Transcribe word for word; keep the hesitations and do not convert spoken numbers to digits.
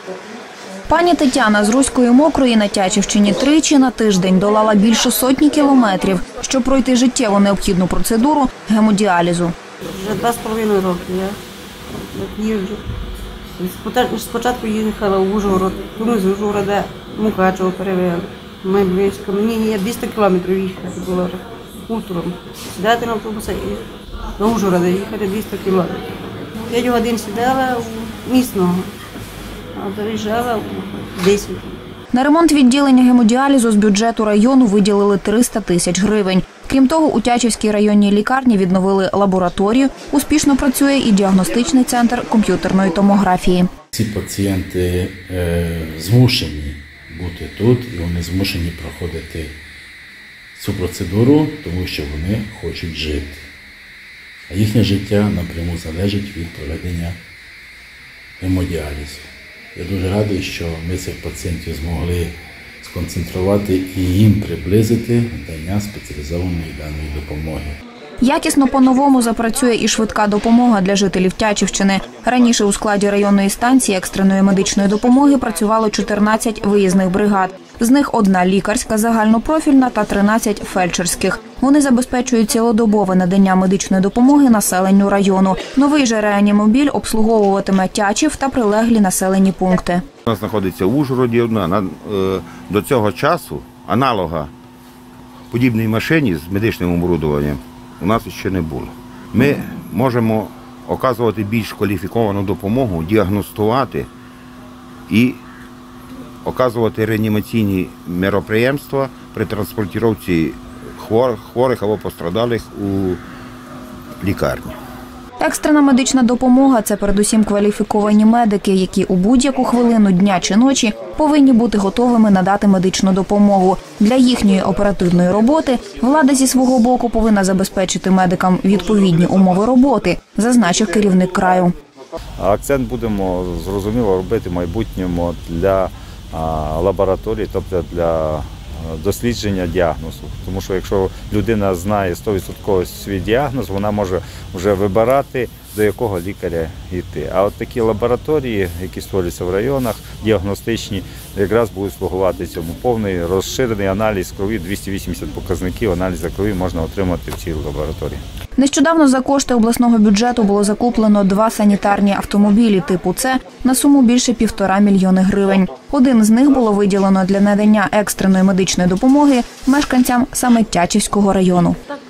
Пані Тетяна з Руської Мокрої на Тячівщині тричі на тиждень долала більше сотні кілометрів, щоб пройти життєво необхідну процедуру гемодіалізу. Вже два з половиною роки я їжджу. Спочатку їхала в Ужгород, тому з Ужгорода Мукачево перевели. Ми близько, мені є двісті кілометрів їхати було утром. Сідати на автобус і до Ужгорода їхати двісті кілометрів. П'ять годин сідала у місного, а доїжджала у десять. На ремонт відділення гемодіалізу з бюджету району виділили триста тисяч гривень. Крім того, у Тячівській районній лікарні відновили лабораторію, успішно працює і діагностичний центр комп'ютерної томографії. Ці пацієнти е, змушені бути тут і вони змушені проходити цю процедуру, тому що вони хочуть жити. А їхнє життя напряму залежить від проведення гемодіалізу. Я дуже радий, що ми цих пацієнтів змогли сконцентрувати і їм приблизити надання спеціалізованої даної допомоги. Якісно по-новому запрацює і швидка допомога для жителів Тячівщини. Раніше у складі районної станції екстреної медичної допомоги працювало чотирнадцять виїзних бригад. З них одна лікарська, загальнопрофільна та тринадцять фельдшерських. Вони забезпечують цілодобове надання медичної допомоги населенню району. Новий же реанімобіль обслуговуватиме Тячів та прилеглі населені пункти. У нас знаходиться в Ужгороді одна. До цього часу аналога подібній машині з медичним оборудованням у нас ще не було. Ми можемо оказувати більш кваліфіковану допомогу, діагностувати і оказувати реанімаційні міроприємства при транспортуванні хворих або постраждалих у лікарні. Екстрена медична допомога – це передусім кваліфіковані медики, які у будь-яку хвилину дня чи ночі повинні бути готовими надати медичну допомогу. Для їхньої оперативної роботи влада зі свого боку повинна забезпечити медикам відповідні умови роботи, зазначив керівник краю. Акцент будемо, зрозуміло, робити в майбутньому для лабораторії, тобто для дослідження діагнозу. Тому що якщо людина знає сто відсотків свій діагноз, вона може вже вибирати, до якого лікаря йти. А от такі лабораторії, які створюються в районах, діагностичні, якраз будуть слугувати цьому. Повний розширений аналіз крові, двісті вісімдесят показників аналізу крові можна отримати в цій лабораторії. Нещодавно за кошти обласного бюджету було закуплено два санітарні автомобілі типу «С» на суму більше півтора мільйони гривень. Один з них було виділено для надання екстреної медичної допомоги мешканцям саме Тячівського району.